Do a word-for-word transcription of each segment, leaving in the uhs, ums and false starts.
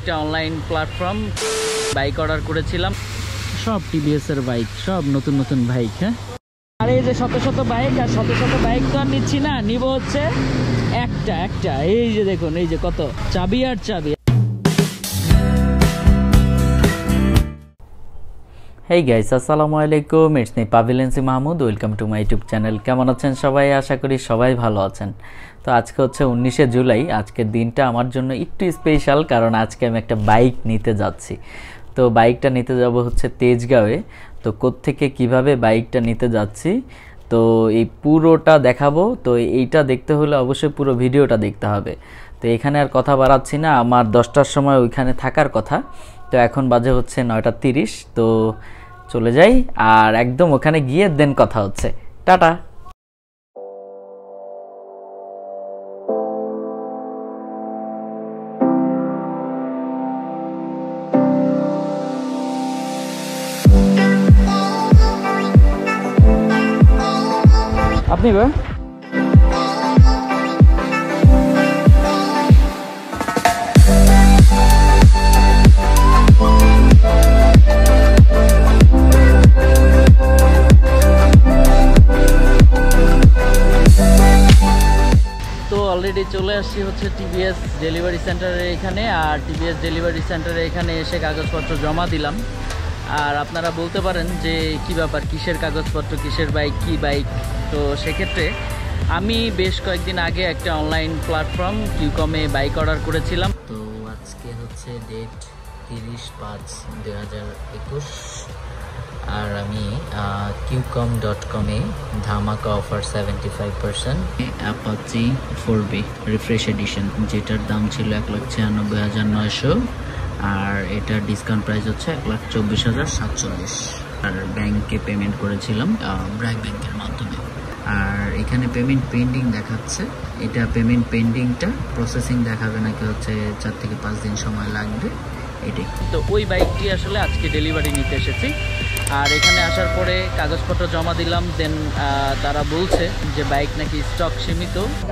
একটা online platform bike order করেছিলাম, সব টিভিএস এর বাইক, সব নতুন নতুন বাইক। হ্যাঁ, আর এই যে শত শত বাইক, আর শত শত বাইক তো আর নিচ্ছি না, নিব হচ্ছে একটা একটা। এই যে দেখুন, এই যে কত চাবি আর চাবি। হেই গাইস, আসসালামু আলাইকুম, it's me Pavel NC Mahmud, welcome to my YouTube channel. কেমন আছেন সবাই? আশা করি সবাই ভালো আছেন। তো আজকে হচ্ছে উনিশে জুলাই। আজকের দিনটা আমার জন্য একটু স্পেশাল, কারণ আজকে আমি একটা বাইক নিতে যাচ্ছি। তো বাইকটা নিতে যাব হচ্ছে তেজগাঁওয়ে। তো কোত্থেকে কিভাবে বাইকটা নিতে যাচ্ছি তো এই পুরোটা দেখাবো। তো এইটা দেখতে হলে অবশ্যই পুরো ভিডিওটা দেখতে হবে। তো এখানে আর কথা বাড়াচ্ছি না, আমার দশটার সময় ওইখানে থাকার কথা। তো এখন বাজে হচ্ছে নয়টা তিরিশ। তো চলে যাই, আর একদম ওখানে গিয়ে দেন কথা হচ্ছে। টাটা। আপনি বা তো অলরেডি চলে আসছি হচ্ছে টিভিএস ডেলিভারি সেন্টারের এখানে। আর টিভিএস ডেলিভারি সেন্টারে এখানে এসে কাগজপত্র জমা দিলাম। আর আপনারা বলতে পারেন যে কী ব্যাপার, কিসের কাগজপত্র, কিসের বাইক, কি বাইক। তো সেক্ষেত্রে আমি বেশ কয়েকদিন আগে একটা অনলাইন প্ল্যাটফর্ম কিউকমে বাইক অর্ডার করেছিলাম। তো আজকে হচ্ছে ডেট তিরিশ পাঁচ দুই হাজার একুশ। আর আমি কিউকম ডট কমে ধামাকা offer seventy five percent Apache four V refresh edition, যেটার দাম ছিল এক লাখ ছিয়ানব্বই হাজার নয়শো, আর এটার ডিসকাউন্ট প্রাইস হচ্ছে এক লাখ চব্বিশ হাজার সাতচল্লিশ। আর ব্যাংকে পেমেন্ট করেছিলাম ব্র্যাক ব্যাংকের মাধ্যমে। আর এখানে পেমেন্ট পেন্ডিং দেখাচ্ছে। এটা পেমেন্ট পেন্ডিংটা প্রসেসিং দেখাবে নাকি হচ্ছে চার থেকে পাঁচ দিন সময় লাগবে এটাই। তো ওই বাইকটি আসলে আজকে ডেলিভারি নিতে এসেছি। আর এখানে আসার পরে কাগজপত্র জমা দিলাম। দেন তারা বলছে যে বাইক নাকি স্টক সীমিত।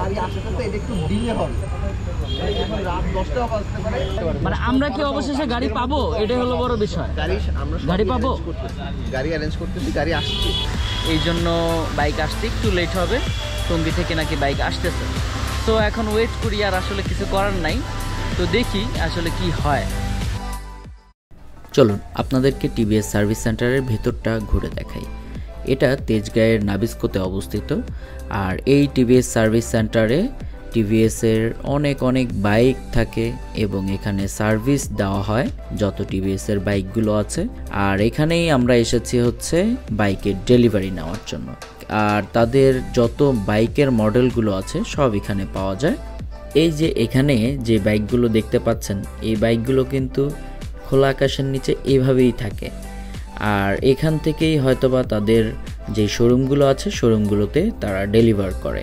মানে আমরা কি অবশেষে গাড়ি পাবো, এটাই হলো বড় বিষয়। গাড়ি পাবো, গাড়ি অ্যারেঞ্জ করতেছি, গাড়ি আসছে। এই জন্য বাইক আসতে একটু লেট হবে। টঙ্গী থেকে নাকি বাইক আসতেছে। তো এখন ওয়েট করি, আর আসলে কিছু করার নাই। তো দেখি আসলে কি হয়। চলুন আপনাদেরকে টিভিএস সার্ভিস সেন্টারের ভেতরটা ঘুরে দেখাই। এটা তেজগাঁয়ের নাবিস্কোতে অবস্থিত। আর এই টিভিএস সার্ভিস সেন্টারে টিভিএসের অনেক অনেক বাইক থাকে এবং এখানে সার্ভিস দেওয়া হয় যত টিভিএসের বাইকগুলো আছে। আর এখানেই আমরা এসেছি হচ্ছে বাইকের ডেলিভারি নেওয়ার জন্য। আর তাদের যত বাইকের মডেলগুলো আছে সব এখানে পাওয়া যায়। এই যে এখানে যে বাইকগুলো দেখতে পাচ্ছেন, এই বাইকগুলো কিন্তু খোলা আকাশের নিচে এভাবেই থাকে। আর এখান থেকেই হয়তোবা তাদের যে শোরুমগুলো আছে শোরুমগুলোতে তারা ডেলিভার করে।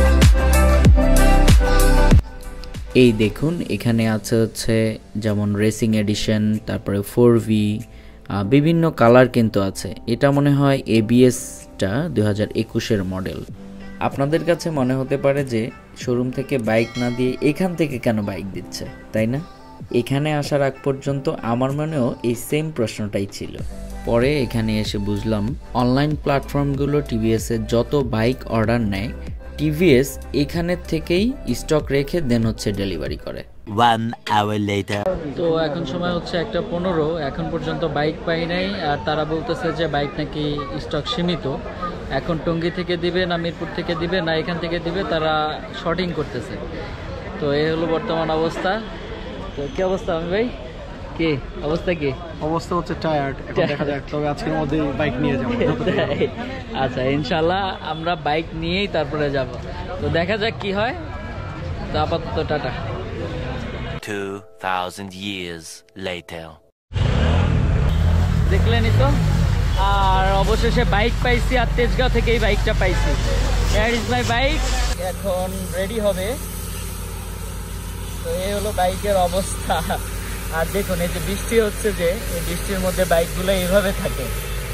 এই দেখুন, এখানে আছে হচ্ছে যেমন রেসিং এডিশন, তারপরে ফোর ভি, বিভিন্ন কালার কিন্তু আছে। এটা মনে হয় এবিএসটা দুই হাজার একুশের মডেল। আপনাদের কাছে মনে হতে পারে যে শোরুম থেকে বাইক না দিয়ে এখান থেকে কেন বাইক দিচ্ছে, তাই না? এখানে আসার আগ পর্যন্ত আমার মনেও এই সেম প্রশ্নটাই ছিল। পরে এখানে এসে বুঝলাম অনলাইন প্ল্যাটফর্মগুলো টিভিএসের যত বাইক অর্ডার নেয়, টিভিএস এখানের থেকেই স্টক রেখে দেন হচ্ছে ডেলিভারি করে। One hour later. তো এখন সময় হচ্ছে একটা পনেরো। এখন পর্যন্ত বাইক পাই নাই। আর তারা বলতেছে যে বাইক নাকি স্টক সীমিত। এখন টঙ্গী থেকে দিবে না মিরপুর থেকে দিবে না এখান থেকে দিবে, তারা শর্টিং করতেছে। তো এই হলো বর্তমান অবস্থা। তো কি অবস্থা আমি ভাই, কি অবস্থা? কি অবস্থা হচ্ছে টায়ার্ড, এখন দেখা যাক। তবে আজকের মধ্যে বাইক নিয়ে যাব। আচ্ছা, ইনশাল্লাহ আমরা বাইক নিয়েই তারপরে যাব। তো দেখা যাক কি হয়। তো আপাতত টাটা। Two thousand years later. দেখলেনই তো, আর অবশেষে বাইক পাইছি। আর তেজগাঁও থেকে এই বাইকটা পাইছি। Here is my bike. এখন রেডি হবে। তো এই হলো বাইকের অবস্থা। আর দেখুন, এই যে বৃষ্টি হচ্ছে, যে এই বৃষ্টির মধ্যে বাইকগুলো এইভাবে থাকে।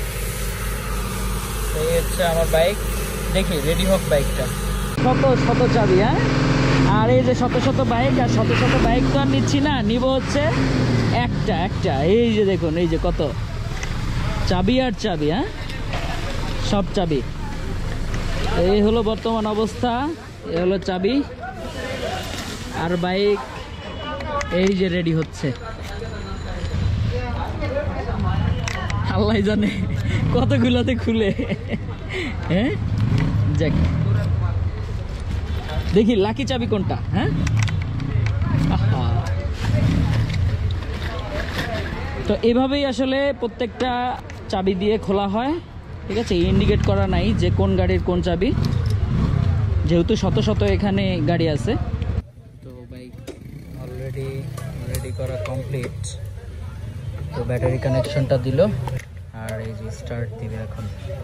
তো এই হচ্ছে আমার বাইক। দেখি রেডি হোক বাইকটা। শত শত চাবি। হ্যাঁ, আর এই যে শত শত বাইক, আর শত শত বাইক তো আর নিচ্ছি না, নিব হচ্ছে একটা একটা এই যে দেখুন, এই যে কত চাবি আর চাবি, হ্যাঁ সব চাবি। এই হলো বর্তমান অবস্থা, এই হলো চাবি, আর বাইক এই যে রেডি হচ্ছে। আল্লাহ জানে কতগুলোতে খুলে। হ্যাঁ যাক, দেখি লাকি চাবি কোনটা। হ্যাঁ তো এভাবেই আসলে প্রত্যেকটা চাবি দিয়ে খোলা হয়, ঠিক আছে। ইন্ডিকেট করা নাই যে কোন গাড়ির কোন চাবি, যেহেতু শত শত এখানে গাড়ি আছে। তো বাইক অলরেডি রেডি করা কমপ্লিট। তো ব্যাটারি কানেকশনটা দিল, আর এই যে স্টার্ট দিবে এখন।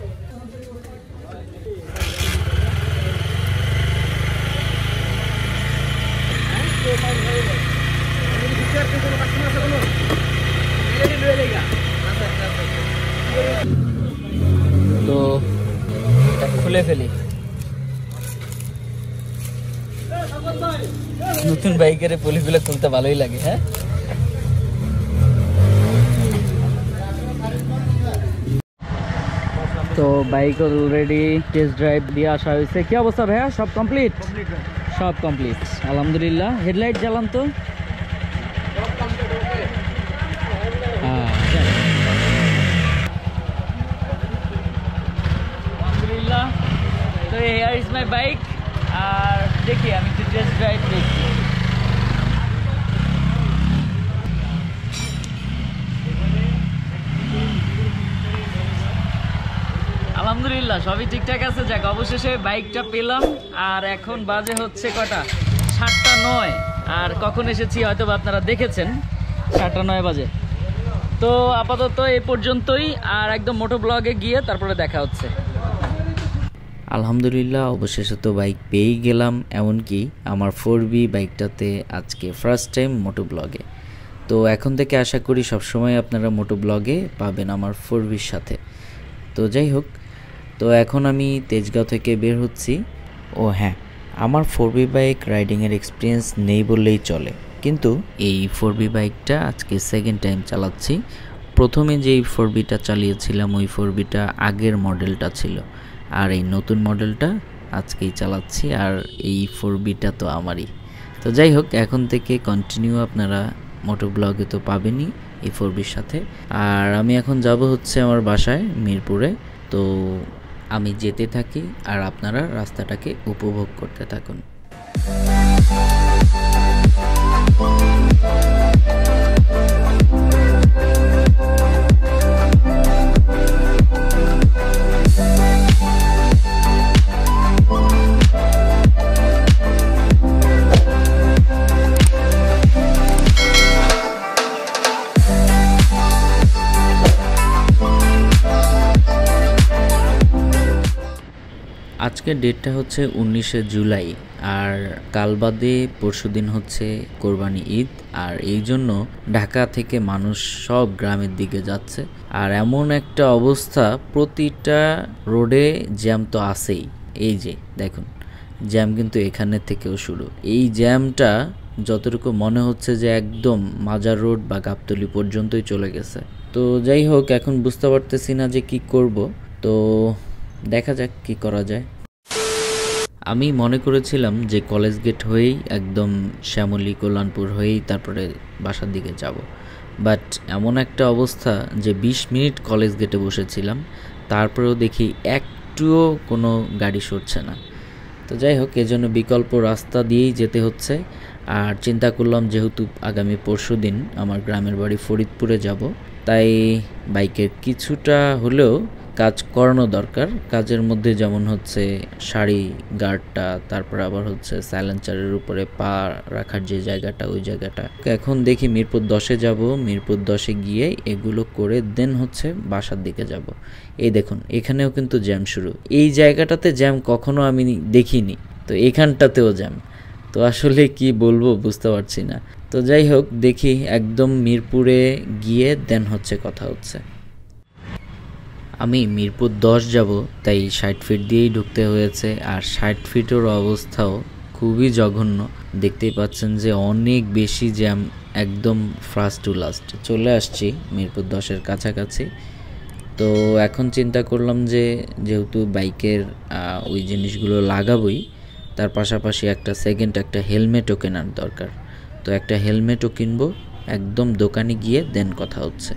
তো এটা খুলে ফেলি। নতুন বাইকের পলিগুলো খুলতে ভালোই লাগে। হ্যাঁ তো বাইক অলরেডি টেস্ট ড্রাইভ দিয়ে আসা হয়েছে। কি অবস্থা ভাইয়া, সব কমপ্লিট? সব কমপ্লিট আলহামদুলিল্লাহ। হেডলাইট জ্বালান তো। আলহামদুলিল্লাহ। তো হিয়ার ইজ মাই বাইক, আর দেখি আমি একটু টেস্ট ড্রাইভ দেখি। আলহামদুলিল্লাহ সবই ঠিকঠাক আছে। যাক, অবশেষে বাইকটা পেলাম। আর এখন বাজে হচ্ছে কটা, সাতটা নয়। আর কখন এসেছি হয়তো আপনারা দেখেছেন, সাতটা নয় বাজে। তো আপাতত এই পর্যন্তই, আর একদম মোটো ব্লগে গিয়ে তারপরে দেখা হচ্ছে। আলহামদুলিল্লাহ অবশেষে তো বাইক পেয়েই গেলাম, এমনকি আমার ফোর বি বাইকটাতে আজকে ফার্স্ট টাইম মোটো ব্লগে। তো এখন থেকে আশা করি সবসময় আপনারা মোটো ব্লগে পাবেন আমার ফোর বির সাথে। তো যাই হোক, তো এখন আমি তেজগাঁও থেকে বের হচ্ছি। ও হ্যাঁ, আমার ফোর বি বাইক রাইডিংয়ের এক্সপিরিয়েন্স নেই বললেই চলে, কিন্তু এই ফোর বি বাইকটা আজকে সেকেন্ড টাইম চালাচ্ছি। প্রথমে যেই ফোর বিটা চালিয়েছিলাম ওই ফোর বিটা আগের মডেলটা ছিল, আর এই নতুন মডেলটা আজকেই চালাচ্ছি। আর এই ফোর বিটা তো আমারই। তো যাই হোক, এখন থেকে কন্টিনিউ আপনারা মোটো ব্লগে তো পাবেনই এই ফোর বির সাথে। আর আমি এখন যাব হচ্ছে আমার বাসায় মিরপুরে। তো আমি যেতে থাকি আর আপনারা রাস্তাটাকে উপভোগ করতে থাকুন। আজকের ডেটটা হচ্ছে উনিশে জুলাই, আর কাল বাদে পরশু দিন হচ্ছে কোরবানি ঈদ। আর এই জন্য ঢাকা থেকে মানুষ সব গ্রামের দিকে যাচ্ছে। আর এমন একটা অবস্থা, প্রতিটা রোডে জ্যাম তো আছেই। এই যে দেখুন, জ্যাম কিন্তু এখানের থেকেও শুরু। এই জ্যামটা যতটুকু মনে হচ্ছে যে একদম মাজার রোড বা গাবতলী পর্যন্তই চলে গেছে। তো যাই হোক, এখন বুঝতে পারতেছি না যে কি করব। তো দেখা যাক কি করা যায়। আমি মনে করেছিলাম যে কলেজ গেট হয়েই একদম শ্যামলী কল্যাণপুর হয়েই তারপরে বাসার দিকে যাব, বাট এমন একটা অবস্থা যে বিশ মিনিট কলেজ গেটে বসেছিলাম, তারপরেও দেখি একটুও কোনো গাড়ি সরছে না। তো যাই হোক, এজন্য বিকল্প রাস্তা দিয়েই যেতে হচ্ছে। আর চিন্তা করলাম যেহেতু আগামী পরশু দিন আমার গ্রামের বাড়ি ফরিদপুরে যাব, তাই বাইকের কিছুটা হলেও কাজ করানো দরকার। কাজের মধ্যে যেমন হচ্ছে শাড়ি গার্ডটা, তারপর আবার হচ্ছে সাইলেন্সারের উপরে পা রাখার যে জায়গাটা, ওই জায়গাটা। এখন দেখি মিরপুর দশে যাব, মিরপুর দশে গিয়ে এগুলো করে দেন হচ্ছে বাসার দিকে যাব। এই দেখুন, এখানেও কিন্তু জ্যাম শুরু। এই জায়গাটাতে জ্যাম কখনো আমি দেখিনি, তো এখানটাতেও জ্যাম। তো আসলে কি বলবো বুঝতে পারছি না। তো যাই হোক, দেখি একদম মিরপুরে গিয়ে দেন হচ্ছে কথা হচ্ছে। আমি মিরপুর দশ যাব, তাই ষাট ফিট দিয়েই ঢুকতে হয়েছে। আর ষাট ফিটের অবস্থাও খুবই জঘন্য। দেখতেই পাচ্ছেন যে অনেক বেশি জ্যাম একদম ফার্স্ট টু লাস্ট চলে আসছি মিরপুর দশের কাছাকাছি। তো এখন চিন্তা করলাম যে যেহেতু বাইকের ওই জিনিসগুলো লাগাবই, তার পাশাপাশি একটা সেকেন্ড একটা হেলমেটও কেনার দরকার। তো একটা হেলমেটও কিনবো, একদম দোকানে গিয়ে দেন কথা হচ্ছে।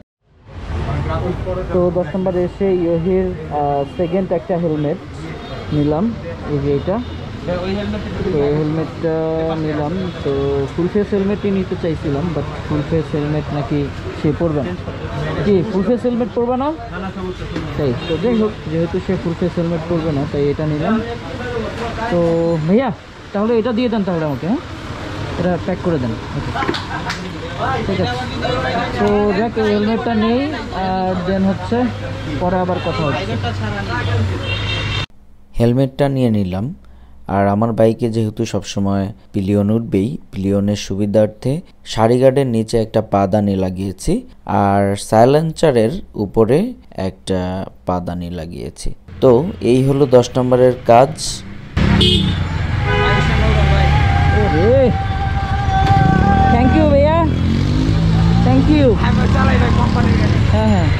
তো দশ নম্বরে এসে ইয়োহির সেকেন্ড একটা হেলমেট নিলাম, এই যে এটা। তো হেলমেটটা নিলাম, তো ফুল ফেস হেলমেটই নিতে চাইছিলাম, বাট ফুল ফেস হেলমেট নাকি সে পরবে না। কি ফুল ফেস হেলমেট পরবে না? তাই তো যাই হোক, যেহেতু সে ফুল ফেস হেলমেট পরবে না তাই এটা নিলাম। তো ভাইয়া তাহলে এটা দিয়ে দেন তাহলে আমাকে, হ্যাঁ এটা প্যাক করে দেন। ওকে ঠিক আছে। তো দেখ এই হেলমেটটা নেই, আর দেন হচ্ছে পরে আবার কথা হচ্ছে। হেলমেটটা নিয়ে নিলাম। আর আমার বাইকে যেহেতু সবসময় পিলিয়ন উঠবেই, পিলিয়নের সুবিধার্থে সারি গার্ডের নিচে একটা পাদানি লাগিয়েছি, আর সাইলেন্সারের উপরে একটা পাদানি লাগিয়েছি। তো এই হলো দশ নম্বরের কাজ। থ্যাংক ইউ ভাইয়া, থ্যাংক ইউ। হ্যাঁ হ্যাঁ,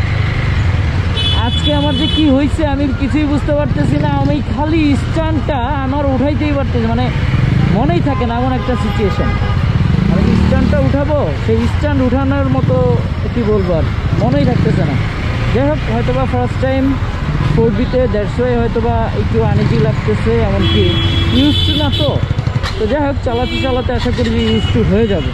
আজকে আমার যে কি হয়েছে আমি কিছুই বুঝতে পারতেছি না। আমি খালি স্ট্যান্ডটা আমার উঠাইতেই পারতেছি, মানে মনেই থাকে না এমন একটা সিচুয়েশন। আমি স্ট্যান্ডটা উঠাবো, সেই স্ট্যান্ড উঠানোর মতো কি বলবো আর মনেই থাকতেছে না। যাই হোক, হয়তো বা ফার্স্ট টাইম ফোর বিতে দেড়শো হয়তো বা একটু আনিজি লাগতেছে, এমনকি ইউজ টু না তো। তো যাই হোক, চালাতে চালাতে আশা করি যে ইউজ টু হয়ে যাবে।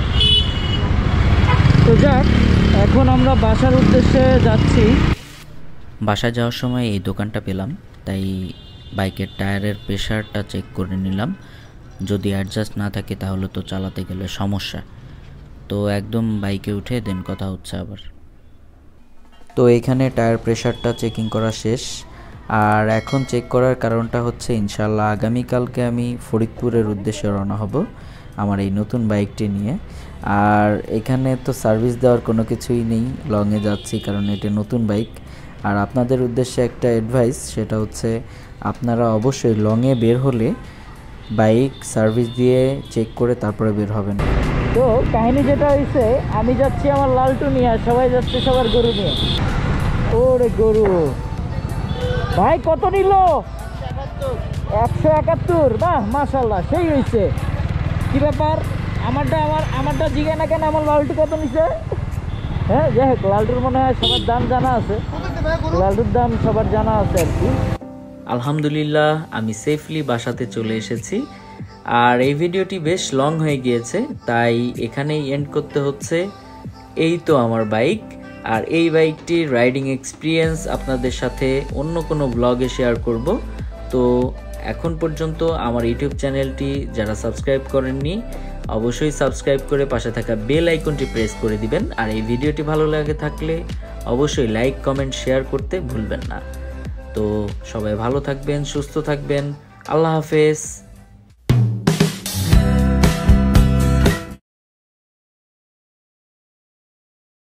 তো যাক, এখন আমরা বাসার উদ্দেশ্যে যাচ্ছি। বাসা যাওয়ার সময় এই দোকানটা পেলাম, তাই বাইকের টায়ারের প্রেশারটা চেক করে নিলাম। যদি অ্যাডজাস্ট না থাকে তাহলে তো চালাতে গেলে সমস্যা। তো একদম বাইকে উঠে দেন কথা হচ্ছে আবার। তো এখানে টায়ার প্রেশারটা চেকিং করা শেষ। আর এখন চেক করার কারণটা হচ্ছে ইনশাল্লাহ আগামীকালকে আমি ফরিদপুরের উদ্দেশ্যে রওনা হব আমার এই নতুন বাইকটি নিয়ে। আর এখানে তো সার্ভিস দেওয়ার কোনো কিছুই নেই, লংয়ে যাচ্ছি কারণ এটা নতুন বাইক। আর আপনাদের উদ্দেশ্যে একটা অ্যাডভাইস, সেটা হচ্ছে আপনারা অবশ্যই লংয়ে বের হলে বাইক সার্ভিস দিয়ে চেক করে তারপরে বের হবেন। তো কাহিনী যেটা হয়েছে, আমি যাচ্ছি আমার লালটু নিয়ে, সবাই যাচ্ছে সবার গরু নিয়ে। ওরে গরু ভাই কত নিল? একশো একাত্তর। বাহ মাশাল্লাহ, সেই হয়েছে। কি ব্যাপার, আমারটা আমার আমারটা জিগে না কেন, আমার লালটু কত নিছে? হ্যাঁ যাই হোক, লালটুর মনে হয় সবার দাম জানা আছে, লালটুর দাম সবার জানা আছে আর কি। আলহামদুলিল্লাহ আমি সেফলি বাসাতে চলে এসেছি। আর এই ভিডিওটি বেশ লং হয়ে গিয়েছে, তাই এখানেই এন্ড করতে হচ্ছে। এই তো আমার বাইক, আর এই বাইকটির রাইডিং এক্সপিরিয়েন্স আপনাদের সাথে অন্য কোনো ব্লগে শেয়ার করব। তো এখন পর্যন্ত আমার ইউটিউব চ্যানেলটি যারা সাবস্ক্রাইব করেননি অবশ্যই সাবস্ক্রাইব করে পাশে থাকা বেল আইকনটি প্রেস করে দিবেন। আর এই ভিডিওটি ভালো লাগে থাকলে অবশ্যই লাইক কমেন্ট শেয়ার করতে ভুলবেন না। তো সবাই ভালো থাকবেন, সুস্থ থাকবেন, আল্লাহ হাফেজ।